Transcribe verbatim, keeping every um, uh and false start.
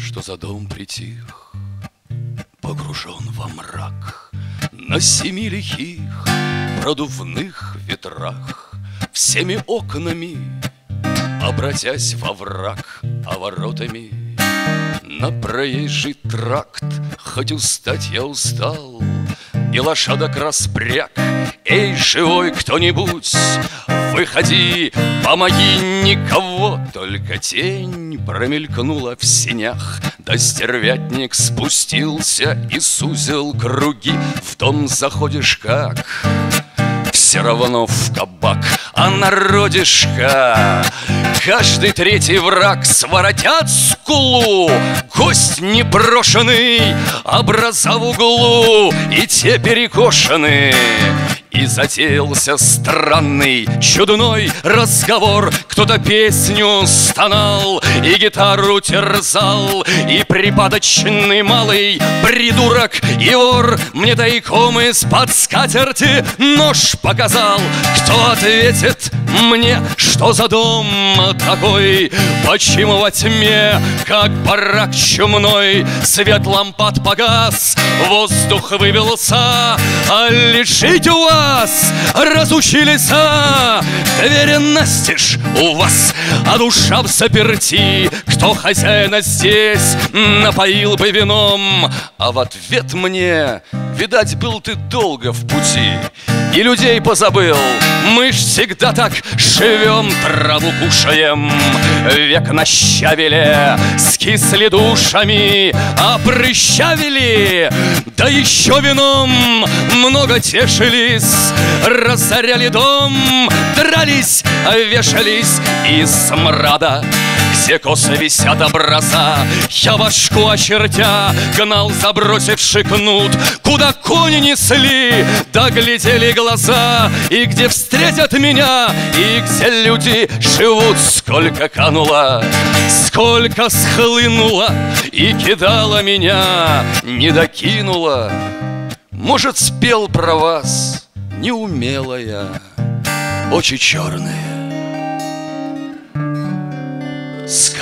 что за дом притих, погружен во мрак, на семи лихих продувных ветрах, всеми окнами обратясь во враг, а воротами на проезжий тракт. Хоть устать я устал, и лошадок распряг. Эй, живой кто-нибудь, выходи, помоги, никого. Только тень промелькнула в сенях, да стервятник спустился и сузил круги. В дом заходишь как, все равно в кабак. А народишка, каждый третий враг, своротят скулу. Гость непрошенный, образа в углу, и те перекошены. И затеялся странный, чудной разговор. Кто-то песню стонал и гитару терзал, и припадочный малый придурок и вор мне тайком из-под скатерти нож показал. Кто ответит мне, что за дом такой? Почему во тьме, как барак чумной, свет лампад погас, воздух вывелся, а лежите у вас разучились, а двери настежь у вас, а душа в заперти. Кто хозяина здесь напоил бы вином? А в ответ мне: видать, был ты долго в пути и людей позабыл. Мы ж всегда так живем, траву кушаем, век на щавеле скисли душами, а прыщавели, да еще вином много тешились, разоряли дом, дрались, вешались из смрада, где косы висят образа. Я башку очертя гнал, забросивший кнут, куда кони несли, да глядели глаза, и где встретят меня, и где люди живут. Сколько кануло, сколько схлынуло, и кидала меня, не докинула. Может, спел про вас, неумелая, очи черные.